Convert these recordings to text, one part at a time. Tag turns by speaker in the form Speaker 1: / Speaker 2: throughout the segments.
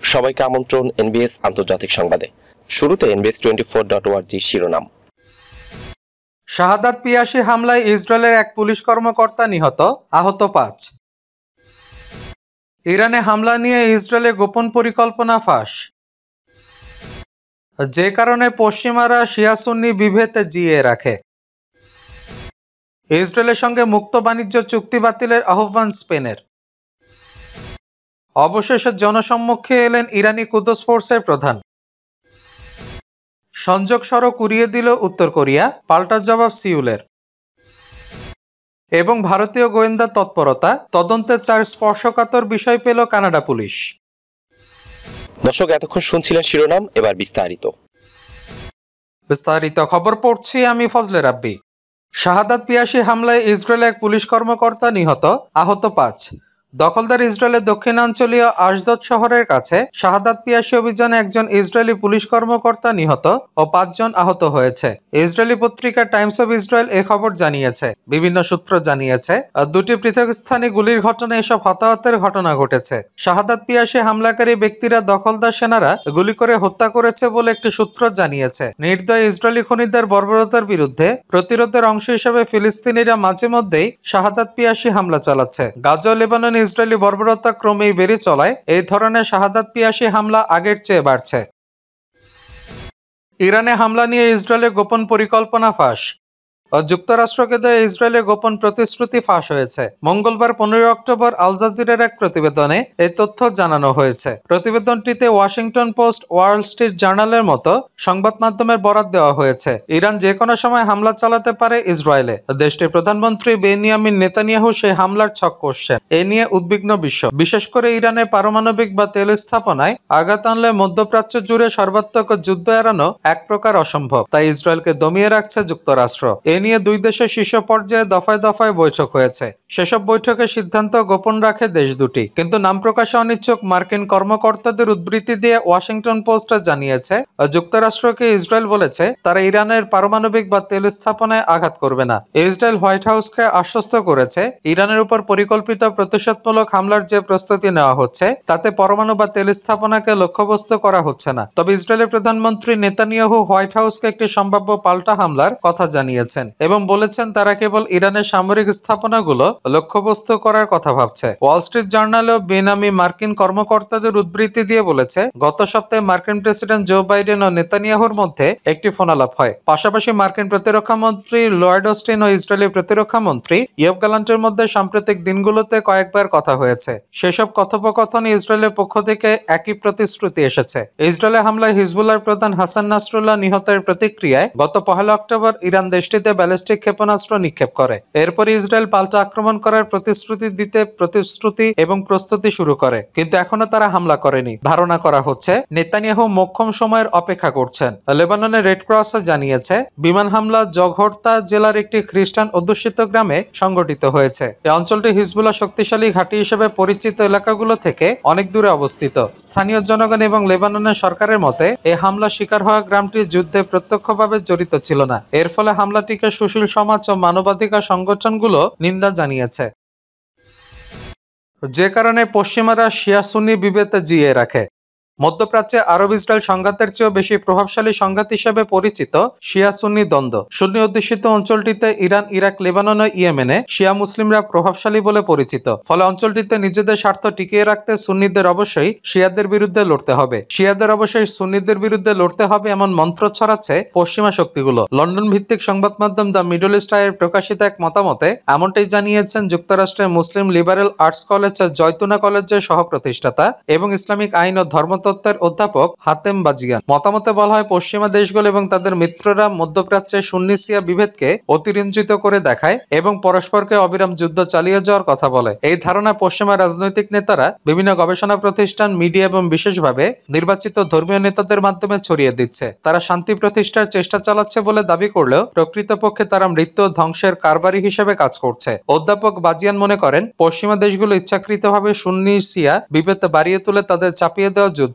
Speaker 1: সবাইকে আমন্ত্রণ এনবিএস আন্তর্জাতিক সংবাদে। শুরুতে NBS24.org শিরোনাম।
Speaker 2: শাহাদাত পিয়াসী হামলায় ইসরায়েলের এক পুলিশ কর্মকর্তা নিহত, আহত ৫। ইরানে হামলা নিয়ে ইসরায়েলের গোপন পরিকল্পনা ফাঁস। যে কারণে পশ্চিমারা শিয়া সুন্নি বিভেদ জিইয়ে রাখে। ইসরায়েলের সঙ্গে মুক্ত বাণিজ্য চুক্তি বাতিলের আহ্বান স্পেনের। অবশেষে জনসম্মুখে এলেন ইরানি কুদস ফোর্সের প্রধান। সংযোগ সড়ক উড়িয়ে দিল উত্তর কোরিয়া, পাল্টা জবাব সিউলের। এবং ভারতীয় গোয়েন্দা তৎপরতা, তদন্তের ৪ স্পর্শকাতর বিষয় পেল কানাডা পুলিশ।
Speaker 1: দর্শক, এতক্ষণ শুনছিলেন শিরোনাম, এবার
Speaker 2: বিস্তারিত খবর পড়ছি আমি ফজলে রাব্বি। শাহাদাত পিয়াসী হামলায় ইসরায়েলের এক পুলিশ কর্মকর্তা নিহত, আহত ৫। দখলদার ইসরায়েলের দক্ষিণাঞ্চলীয় আশদদ শহরের কাছে শাহাদাত পিয়াসী অভিযানে একজন ইসরায়েলি পুলিশ কর্মকর্তা নিহত ও ৫ জন আহত হয়েছে। ইসরায়েলি পত্রিকা টাইমস অব ইসরায়েল এ খবর জানিয়েছে। বিভিন্ন সূত্র জানিয়েছে, দুটি পৃথক স্থানে গুলির ঘটনায় এসব হতাহতের ঘটনা ঘটেছে। শাহাদাত পিয়াসী হামলাকারী ব্যক্তিরা দখলদার সেনারা গুলি করে হত্যা করেছে বলে একটি সূত্র জানিয়েছে। নির্দয় ইসরায়েলি খুনিদের বর্বরতার বিরুদ্ধে প্রতিরোধের অংশ হিসেবে ফিলিস্তিনিরা মাঝে মধ্যেই শাহাদাত পিয়াসী হামলা চালাচ্ছে। গাজা ও লেবাননে ইসরায়েলি বর্বরতা ক্রমেই বেড়ে চলায় এই ধরনের শাহাদাত পিয়াসী হামলা আগের চেয়ে বাড়ছে। ইরানে হামলা নিয়ে ইসরায়েলের গোপন পরিকল্পনা ফাঁস। যুক্তরাষ্ট্রকে দেয়া ইসরায়েলের গোপন প্রতিশ্রুতি ফাঁস হয়েছে। মঙ্গলবার ১৫ অক্টোবর আল জাজিরার এক প্রতিবেদনে এই তথ্য জানানো হয়েছে। প্রতিবেদনটিতে ওয়াশিংটন পোস্ট, ওয়াল স্ট্রিট জার্নালের মতো সংবাদ মাধ্যমের বরাত দেওয়া হয়েছে। ইরান যে কোনো সময় হামলা চালাতে পারে ইসরায়েলে। দেশটির প্রধানমন্ত্রী বেনিয়ামিন নেতানিয়াহু সেই হামলার ছক কষছেন। এ নিয়ে উদ্বিগ্ন বিশ্ব, বিশেষ করে ইরানের পারমাণবিক বা তেল স্থাপনায় আঘাত আনলে মধ্যপ্রাচ্য জুড়ে সর্বাত্মক যুদ্ধ এড়ানো এক প্রকার অসম্ভব। তাই ইসরায়েলকে দমিয়ে রাখছে যুক্তরাষ্ট্র। এ নিয়ে দুই দেশের শীর্ষ পর্যায়ে দফায় দফায় বৈঠক হয়েছে। সেসব বৈঠকে সিদ্ধান্ত গোপন রাখে দেশ দুটি। কিন্তু নাম প্রকাশে অনিচ্ছুক মার্কিন কর্মকর্তাদের উদ্ধৃতি দিয়ে ওয়াশিংটন পোস্ট জানিয়েছে, যুক্তরাষ্ট্রকে ইসরায়েল বলেছে তারা ইরানের পারমাণবিক বা তেল স্থাপনায় আঘাত করবে না। ইসরায়েল হোয়াইট হাউসকে আশ্বস্ত করেছে, ইরানের উপর পরিকল্পিত প্রতিশোধমূলক হামলার যে প্রস্তুতি নেওয়া হচ্ছে তাতে পরমাণু বা তেল স্থাপনাকে লক্ষ্যবস্তু করা হচ্ছে না। তবে ইসরায়েলের প্রধানমন্ত্রী নেতানিয়াহু হোয়াইট হাউসকে একটি সম্ভাব্য পাল্টা হামলার কথা জানিয়েছেন এবং বলেছেন তারা কেবল ইরানের সামরিক স্থাপনাগুলো লক্ষ্যবস্তু করার কথা ভাবছে। ওয়াল স্ট্রিট জার্নালেও বেনামি মার্কিন কর্মকর্তাদের উদ্ধৃতি দিয়ে বলেছে, গত সপ্তাহে মার্কিন প্রেসিডেন্ট জো বাইডেন ও নেতানিয়াহুর মধ্যে একটি ফোনালাপ হয়। পাশাপাশি মার্কিন প্রতিরক্ষা মন্ত্রী লয়েড অস্টিন ও ইসরায়েলি প্রতিরক্ষা মন্ত্রী ইয়োভ গ্যালান্টের মধ্যে সাম্প্রতিক দিনগুলোতে কয়েকবার কথা হয়েছে। সেসব কথোপকথনে ইসরায়েলের পক্ষ থেকে একই প্রতিশ্রুতি এসেছে। ইসরায়েলের হামলায় হিজবুল্লাহর প্রধান হাসান নাসরুল্লাহ নিহতের প্রতিক্রিয়ায় গত ১ অক্টোবর ইরান দেশটিতে ব্যালিস্টিক ক্ষেপণাস্ত্র নিক্ষেপ করে। এরপর ইসরায়েল পাল্টা আক্রমণ করার প্রতিশ্রুতি এবং প্রস্তুতি শুরু করে, কিন্তু এখনো তারা হামলা করেনি। ধারণা করা হচ্ছে নেতানিয়াহু মোক্ষম সময়ের অপেক্ষা করছেন। লেবাননের রেড ক্রস জানিয়েছে, বিমান হামলা জঘর্তা জেলার একটি খ্রিস্টান অধ্যুষিত গ্রামে সংঘটিত হয়েছে। এই অঞ্চলটি হিজবুল্লাহ শক্তিশালী ঘাঁটি হিসেবে পরিচিত এলাকাগুলো থেকে অনেক দূরে অবস্থিত। স্থানীয় জনগণ এবং লেবাননের সরকারের মতে এই হামলা শিকার হওয়া গ্রামটি যুদ্ধে প্রত্যক্ষভাবে জড়িত ছিল না। এর ফলে হামলাটিকে সুশীল সমাজ ও মানবাধিকার সংগঠনগুলো নিন্দা জানিয়েছে। যে কারণে পশ্চিমারা শিয়া সুন্নি বিভেদ জিইয়ে রাখে। মধ্যপ্রাচ্যে আরব ইসরায়েল সংঘাতের চেয়েও বেশি প্রভাবশালী সংঘাত হিসেবে পরিচিত শিয়া সুন্নি দ্বন্দ্ব। সুন্নি অধ্যুষিত অঞ্চলটিতে ইরান, ইরাক, লেবানন ও ইয়েমেনে শিয়া মুসলিমরা প্রভাবশালী বলে পরিচিত। ফলে অঞ্চলটিতে নিজেদের স্বার্থ টিকিয়ে রাখতে সুন্নিদের অবশ্যই শিয়াদের বিরুদ্ধে লড়তে হবে। শিয়াদের অবশ্যই সুন্নিদের বিরুদ্ধে লড়তে হবে এমন মন্ত্র ছড়াচ্ছে পশ্চিমা শক্তিগুলো। লন্ডন ভিত্তিক সংবাদ মাধ্যম দ্য মিডল ইস্ট আইয়ের প্রকাশিত এক মতামতে এমনটাই জানিয়েছেন যুক্তরাষ্ট্রের মুসলিম লিবারেল আর্টস কলেজ জয়তুনা কলেজের সহপ্রতিষ্ঠাতা এবং ইসলামিক আইন ও ধর্ম তত্ত্বের অধ্যাপক হাতেম বাজিয়ান। মতামতে বলা হয়, পশ্চিমা দেশগুলো এবং তাদের মিত্ররা মধ্যপ্রাচ্যে সুন্নি শিয়া বিভেদকে অতিরঞ্জিত করে দেখায় এবং পরস্পরকে অবিরাম যুদ্ধ চালিয়ে যাওয়ার কথা বলে। এই ধারণা পশ্চিমা রাজনৈতিক নেতারা, বিভিন্ন গবেষণা প্রতিষ্ঠান, মিডিয়া এবং বিশেষভাবে নির্বাচিত ধর্মীয় নেতাদের মাধ্যমে ছড়িয়ে দিচ্ছে। তারা শান্তি প্রতিষ্ঠার চেষ্টা চালাচ্ছে বলে দাবি করলেও প্রকৃতপক্ষে তারা মৃত্যু ও ধ্বংসের কারবারি হিসেবে কাজ করছে। অধ্যাপক বাজিয়ান মনে করেন, পশ্চিমা দেশগুলো ইচ্ছাকৃতভাবে সুন্নি শিয়া বিভেদ বাড়িয়ে তুলে তাদের চাপিয়ে দেওয়া যুদ্ধ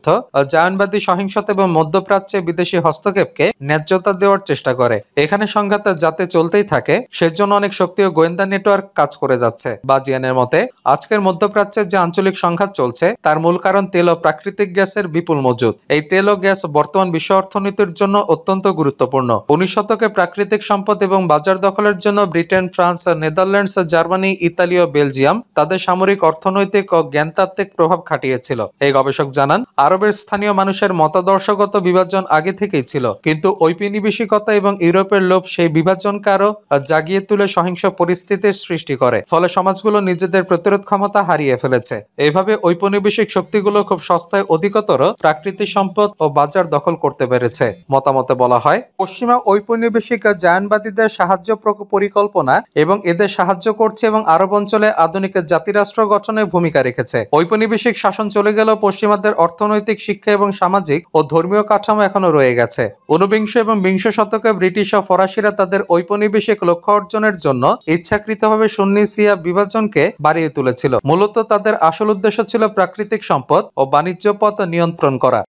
Speaker 2: যুদ্ধ, জায়নবাদী সহিংসতা এবং মধ্যপ্রাচ্যে বিদেশি হস্তক্ষেপকে ন্যায্যতা দেওয়ার চেষ্টা করে। এখানে সংঘাত যাতে চলতেই থাকে সেজন্য অনেক শক্তি ও গোয়েন্দা নেটওয়ার্ক কাজ করে যাচ্ছে। বাজিয়ানের মতে আজকের মধ্যপ্রাচ্যের যে আঞ্চলিক সংঘাত চলছে তার মূল কারণ তেল ও প্রাকৃতিক গ্যাসের বিপুল মজুদ। এই তেল ও গ্যাস বর্তমান বিশ্ব অর্থনীতির জন্য অত্যন্ত গুরুত্বপূর্ণ। 19 শতকে প্রাকৃতিক সম্পদ এবং বাজার দখলের জন্য Britain, France, Netherlands, Germany, Italy ও বেলজিয়াম তাদের সামরিক, অর্থনৈতিক ও জ্ঞানতাত্ত্বিক প্রভাব খাটিয়েছিল। এই গবেষক জানান, আরবের স্থানীয় মানুষের মতাদর্শগত বিভাজন আগে থেকেই ছিল, কিন্তু ঔপনিবেশিকতা এবং ইউরোপের লোভ সেই বিভাজনকে আরো জাগিয়ে তুলে সহিংস পরিস্থিতির সৃষ্টি করে। ফলে সমাজগুলো নিজেদের প্রতিরোধ ক্ষমতা হারিয়ে ফেলেছে। এইভাবে ঔপনিবেশিক শক্তিগুলো খুব সস্তায় অধিকতর প্রাকৃতিক সম্পদ ও বাজার দখল করতে পেরেছে। মতামতে বলা হয়, পশ্চিমা ঔপনিবেশিক জায়নবাদীদের সাহায্য পরিকল্পনা এবং এদের সাহায্য করছে এবং আরব অঞ্চলে আধুনিক জাতিরাষ্ট্র গঠনে ভূমিকা রেখেছে। ঔপনিবেশিক শাসন চলে গেলেও পশ্চিমাদের অর্থনৈতিক, শিক্ষা এবং সামাজিক ও ধর্মীয় কাঠামো এখনো রয়ে গেছে। 19 এবং 20 শতকে ব্রিটিশ ও ফরাসিরা তাদের ঔপনিবেশিক লক্ষ্য অর্জনের জন্য ইচ্ছাকৃতভাবে সুন্নি শিয়া বিভাজনকে বাড়িয়ে তুলেছিল। মূলত তাদের আসল উদ্দেশ্য ছিল প্রাকৃতিক সম্পদ ও বাণিজ্য পথ নিয়ন্ত্রণ করা।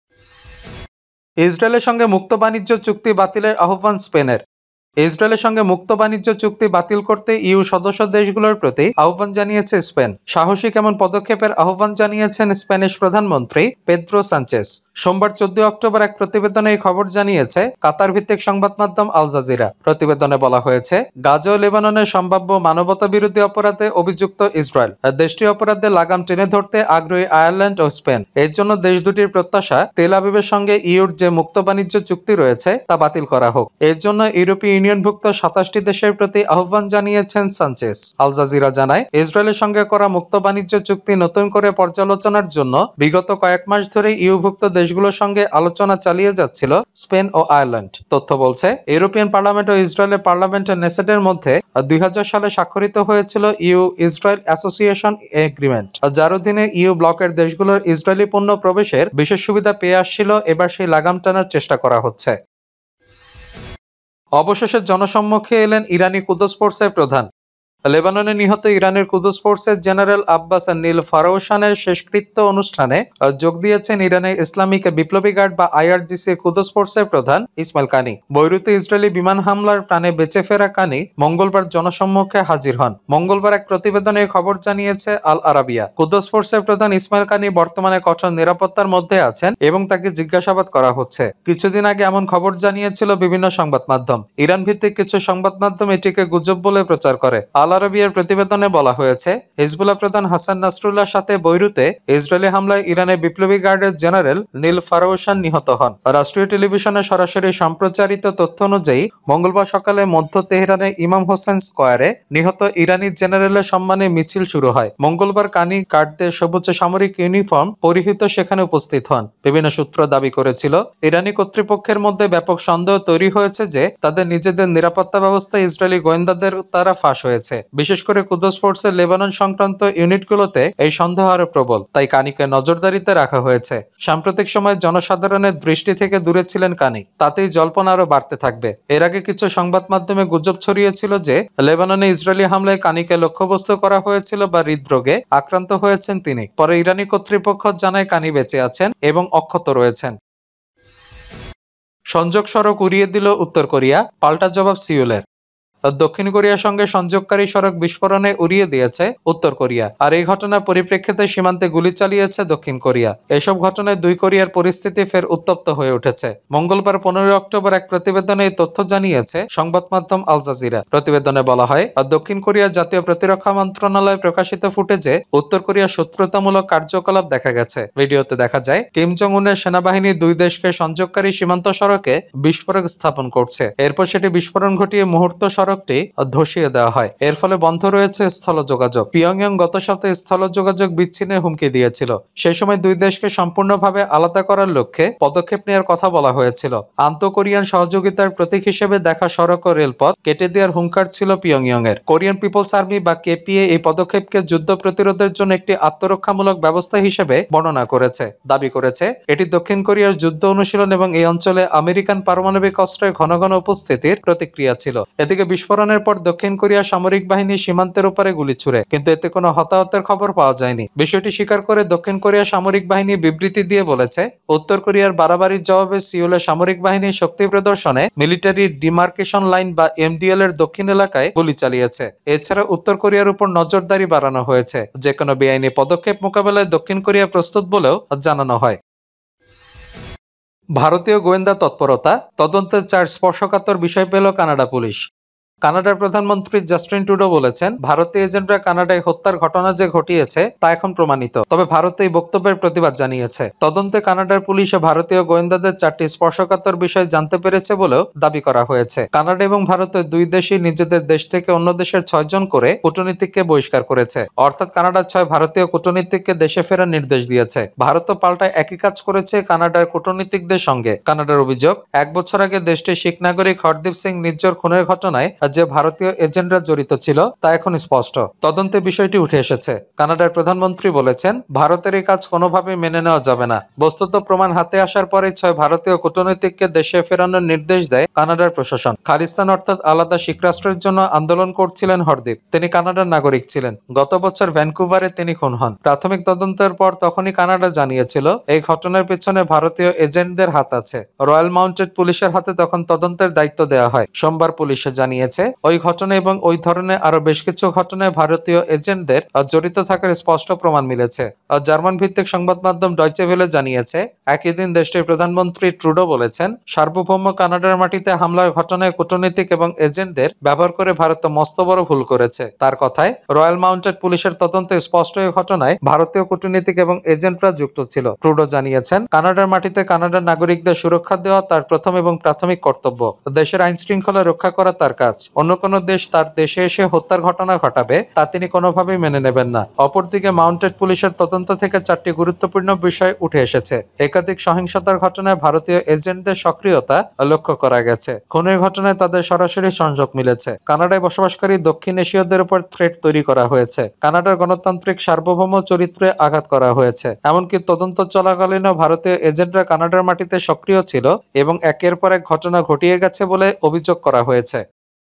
Speaker 2: ইসরায়েলের সঙ্গে মুক্ত বাণিজ্য চুক্তি বাতিলের আহ্বান স্পেনের। ইসরায়েলের সঙ্গে মুক্ত বাণিজ্য চুক্তি বাতিল করতে ইইউ সদস্য দেশগুলোর প্রতি আহ্বান জানিয়েছে স্পেন। সাহসিক এমন পদক্ষেপের আহ্বান জানিয়েছেন স্প্যানিশ প্রধানমন্ত্রী পেদ্রো সানচেস। সোমবার 14 অক্টোবর এক প্রতিবেদনে এই খবর জানিয়েছে কাতার ভিত্তিক সংবাদ মাধ্যম আল জাজিরা। প্রতিবেদনে বলা হয়েছে, গাজা ও লেবাননের সম্ভাব্য মানবতা বিরোধী অপরাধে অভিযুক্ত ইসরায়েল দেশটির অপরাধে লাগাম টেনে ধরতে আগ্রহী আয়ারল্যান্ড ও স্পেন। এর জন্য দেশ দুটির প্রত্যাশা তেল আবিবের সঙ্গে ইইউর যে মুক্ত বাণিজ্য চুক্তি রয়েছে তা বাতিল করা হোক। এর জন্য ইউরোপীয় ইউনিয়নভুক্ত 27টি দেশের প্রতি আহ্বান জানিয়েছেন সানচেস। আল জাজিরা জানায়, ইসরায়েলের সঙ্গে করা মুক্ত বাণিজ্য চুক্তি নতুন করে পর্যালোচনার জন্য বিগত কয়েক মাস ধরে ইউভুক্ত দেশগুলোর সঙ্গে আলোচনা চালিয়ে যাচ্ছিল স্পেন ও আয়ারল্যান্ড। তথ্য বলছে, ইউরোপিয়ান পার্লামেন্ট ও ইসরায়েলের পার্লামেন্ট নেসেটের মধ্যে 2000 সালে স্বাক্ষরিত হয়েছিল ইউ ইসরায়েল অ্যাসোসিয়েশন এগ্রিমেন্ট, যার অধীনে ইউ ব্লকের দেশগুলোর ইসরায়েলি পণ্য প্রবেশের বিশেষ সুবিধা পেয়ে আসছিল। এবার সেই লাগাম টানার চেষ্টা করা হচ্ছে। অবশেষে জনসম্মুখে এলেন ইরানি কুদস ফোর্সের প্রধান। লেবাননে নিহত ইরানের কুদস ফোর্সের জেনারেল আব্বাস নীল ফারাউসানের শেষকৃত্য অনুষ্ঠানে যোগ দিয়েছেন ইরানের ইসলামিক বিপ্লবী গার্ড বা আইআরজিসি কুদস ফোর্সের প্রধান ইসমাইল কানি। বৈরুতে ইসরায়েলি বিমান হামলার প্রাণে বেঁচে ফেরা কানি মঙ্গলবার জনসম্মুখে হাজির হন। মঙ্গলবার এক প্রতিবেদনে খবর জানিয়েছে আল আরাবিয়া। কুদস ফোর্সের প্রধান ইসমাইল কানি বর্তমানে কঠোর নিরাপত্তার মধ্যে আছেন এবং তাকে জিজ্ঞাসাবাদ করা হচ্ছে। কিছুদিন আগে এমন খবর জানিয়েছিল বিভিন্ন সংবাদ মাধ্যম। ইরান ভিত্তিক কিছু সংবাদ মাধ্যম এটিকে গুজব বলে প্রচার করে। আল আরাবিয়ার প্রতিবেদনে বলা হয়েছে, হিজবুল্লাহ প্রধান হাসান নাসরুল্লাহর সাথে বৈরুতে ইসরায়েলি হামলায় ইরানের বিপ্লবী গার্ডের জেনারেল নীল ফারাউসান নিহত হন। রাষ্ট্রীয় টেলিভিশনে সরাসরি সম্প্রচারিত তথ্য অনুযায়ী মঙ্গলবার সকালে মধ্য তেহরানের ইমাম হোসেন স্কয়ারে নিহত ইরানি জেনারেলের সম্মানে মিছিল শুরু হয়। মঙ্গলবার কানি গার্ডদের সবুজ সামরিক ইউনিফর্ম পরিহিত সেখানে উপস্থিত হন। বিভিন্ন সূত্র দাবি করেছিল, ইরানি কর্তৃপক্ষের মধ্যে ব্যাপক সন্দেহ তৈরি হয়েছে যে তাদের নিজেদের নিরাপত্তা ব্যবস্থা ইসরায়েলি গোয়েন্দাদের দ্বারা ফাঁস হয়েছে। বিশেষ করে কুদস ফোর্সের লেবানন সংক্রান্ত ইউনিটগুলোতে এই সন্দেহ আরো প্রবল, তাই কানিকে নজরদারিতে রাখা হয়েছে। সাম্প্রতিক সময়ে জনসাধারণের দৃষ্টি থেকে দূরে ছিলেন কানি, তাতেই জল্পনা আরো বাড়তে থাকবে। এর আগে কিছু সংবাদ মাধ্যমে গুজব ছড়িয়েছিল যে লেবাননে ইসরায়েলি হামলায় কানিকে লক্ষ্যবস্তু করা হয়েছিল বা হৃদরোগে আক্রান্ত হয়েছেন তিনি। পরে ইরানি কর্তৃপক্ষ জানায় কানি বেঁচে আছেন এবং অক্ষত রয়েছেন। সংযোগ সড়ক উড়িয়ে দিল উত্তর কোরিয়া, পাল্টা জবাব সিউলের। দক্ষিণ কোরিয়ার সঙ্গে সংযোগকারী সড়ক বিস্ফোরণে উড়িয়ে দিয়েছে উত্তর কোরিয়া। আর এই ঘটনার পরিপ্রেক্ষিতে সীমান্তে গুলি চালিয়েছে দক্ষিণ কোরিয়া। এসব ঘটনায় দুই কোরিয়ার পরিস্থিতি ফের উত্তপ্ত হয়ে উঠেছে। মঙ্গলবার 15 অক্টোবর এক প্রতিবেদনে এই তথ্য জানিয়েছে সংবাদ মাধ্যম আল জাজিরা। প্রতিবেদনে বলা হয়, দক্ষিণ কোরিয়ার জাতীয় প্রতিরক্ষা মন্ত্রণালয় প্রকাশিত ফুটেজে উত্তর কোরিয়ার শত্রুতামূলক কার্যকলাপ দেখা গেছে। ভিডিওতে দেখা যায় কিম জং উনের সেনাবাহিনী দুই দেশকে সংযোগকারী সীমান্ত সড়কে বিস্ফোরক স্থাপন করছে। এরপর সেটি বিস্ফোরণ ঘটিয়ে মুহূর্ত সড়কটি ধসিয়ে দেওয়া হয়। এর ফলে বন্ধ রয়েছে স্থল যোগাযোগ। পিয়ংইয়ং গত সপ্তাহে স্থল যোগাযোগ বিচ্ছিন্নের হুমকি দিয়েছিল। সেই সময় দুই দেশকে সম্পূর্ণভাবে আলাদা করার লক্ষ্যে পদক্ষেপ নেওয়ার কথা বলা হয়েছিল। আন্তঃ কোরিয়ান সহযোগিতার প্রতীক হিসেবে দেখা সড়ক ও রেলপথ কেটে দেওয়ার হুঙ্কার ছিল পিয়ংইয়ং এর। কোরিয়ান পিপলস আর্মি বা কেপিএ এই পদক্ষেপকে যুদ্ধ প্রতিরোধের জন্য একটি আত্মরক্ষামূলক ব্যবস্থা হিসেবে বর্ণনা করেছে। দাবি করেছে এটি দক্ষিণ কোরিয়ার যুদ্ধ অনুশীলন এবং এই অঞ্চলে আমেরিকান পারমাণবিক অস্ত্রের ঘন ঘন উপস্থিতির প্রতিক্রিয়া ছিল। এদিকে বিস্ফোরণের পর দক্ষিণ কোরিয়া সামরিক বাহিনী সীমান্তের উপরে গুলি ছুড়ে, কিন্তু এতে কোনো হতাহতের খবর পাওয়া যায়নি। বিষয়টি স্বীকার করে দক্ষিণ কোরিয়া সামরিক বাহিনী বিবৃতি দিয়ে বলেছে, উত্তর কোরিয়ার বাড়াবাড়ির জবাবে সিউলে সামরিক বাহিনীর শক্তি প্রদর্শনে মিলিটারি ডিমার্কেশন লাইন বা এমডিএল এর দক্ষিণ এলাকায় গুলি চালিয়েছে। এছাড়া উত্তর কোরিয়ার উপর নজরদারি বাড়ানো হয়েছে। যে কোনো বেআইনি পদক্ষেপ মোকাবেলায় দক্ষিণ কোরিয়া প্রস্তুত বলেও জানানো হয়। ভারতীয় গোয়েন্দা তৎপরতা, তদন্তের 4 স্পর্শকাতর বিষয় পেল কানাডা পুলিশ। কানাডার প্রধানমন্ত্রী জাস্টিন ট্রুডো বলেছেন, ভারতীয় এজেন্টরা কানাডায় হত্যার ঘটনা যে ঘটিয়েছে তা এখন প্রমাণিত। তবে ভারত এই বক্তব্যের প্রতিবাদ জানিয়েছে। তদন্তে কানাডার পুলিশ ও ভারতীয় গোয়েন্দাদের 4টি স্পর্শকাতর বিষয় জানতে পেরেছে বলেও দাবি করা হয়েছে। কানাডা এবং ভারতের দুই দেশই নিজেদের দেশ থেকে অন্য দেশের 6 জন করে কূটনীতিককে বহিষ্কার করেছে। অর্থাৎ কানাডার 6 ভারতীয় কূটনীতিককে দেশে ফেরার নির্দেশ দিয়েছে। ভারতও পাল্টায় একই কাজ করেছে কানাডার কূটনীতিকদের সঙ্গে। কানাডার অভিযোগ, 1 বছর আগে দেশটির শিখ নাগরিক হরদীপ সিং নিজ্জর খুনের ঘটনায় যে ভারতীয় এজেন্টরা জড়িত ছিল তা এখন স্পষ্ট। তদন্তে বিষয়টি উঠে এসেছে। কানাডার প্রধানমন্ত্রী বলেছেন, ভারতের এই কাজ কোনোভাবেই মেনে নেওয়া যাবে না। বস্তুত প্রমাণ হাতে আসার পরে 6 ভারতীয় কূটনীতিককে দেশে ফেরানোর নির্দেশ দেয় কানাডার প্রশাসন। খালিস্তান অর্থাৎ আলাদা শিখ রাষ্ট্রের জন্য আন্দোলন করছিলেন হরদীপ। তিনি কানাডার নাগরিক ছিলেন। গত বছর ভ্যানকুভারে তিনি খুন হন। প্রাথমিক তদন্তের পর তখনই কানাডা জানিয়েছিল এই ঘটনার পেছনে ভারতীয় এজেন্টদের হাত আছে। রয়্যাল মাউন্টেড পুলিশের হাতে তখন তদন্তের দায়িত্ব দেওয়া হয়। সোমবার পুলিশে জানিয়েছে, ওই ঘটনা এবং ওই ধরনের আরো বেশ কিছু ঘটনায় ভারতীয় এজেন্টদের জড়িত থাকার স্পষ্ট প্রমাণ মিলেছে। জার্মান ভিত্তিক সংবাদ মাধ্যম ডয়চে ভেলে জানিয়েছে, একই দিন দেশটির প্রধানমন্ত্রী ট্রুডো বলেছেন, সার্বভৌম কানাডার মাটিতে হামলার ঘটনায় কূটনীতিক এবং এজেন্টদের ব্যবহার করে ভারত মস্ত বড় ভুল করেছে। তার কথায়, রয়্যাল মাউন্টেড পুলিশের তদন্তে স্পষ্ট এই ঘটনায় ভারতীয় কূটনীতিক এবং এজেন্টরা যুক্ত ছিল। ট্রুডো জানিয়েছেন, কানাডার মাটিতে কানাডার নাগরিকদের সুরক্ষা দেওয়া তার প্রথম এবং প্রাথমিক কর্তব্য। দেশের আইন শৃঙ্খলা রক্ষা করা তার কাজ। অন্য কোনো দেশ তার দেশে এসে হত্যার ঘটনা ঘটাবে তা তিনি কোনোভাবেই মেনে নেবেন না। অপরদিকে মাউন্টেড পুলিশের তদন্ত থেকে 4টি গুরুত্বপূর্ণ বিষয় উঠে এসেছে। একাধিক সহিংসতার ঘটনায় ভারতীয় এজেন্টদের সক্রিয়তা লক্ষ্য করা গেছে। খুনের ঘটনায় তাদের সরাসরি সংযোগ মিলেছে। কানাডায় বসবাসকারী দক্ষিণ এশীয়দের উপর থ্রেট তৈরি করা হয়েছে। কানাডার গণতান্ত্রিক সার্বভৌম চরিত্রে আঘাত করা হয়েছে। এমনকি তদন্ত চলাকালীনও ভারতীয় এজেন্টরা কানাডার মাটিতে সক্রিয় ছিল এবং একের পর এক ঘটনা ঘটিয়ে গেছে বলে অভিযোগ করা হয়েছে।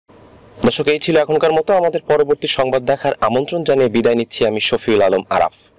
Speaker 1: দর্শক, এই ছিল এখনকার মতো। আমাদের পরবর্তী সংবাদ দেখার আমন্ত্রণ জানিয়ে বিদায় নিচ্ছি আমি শফিউল আলম আরাফ।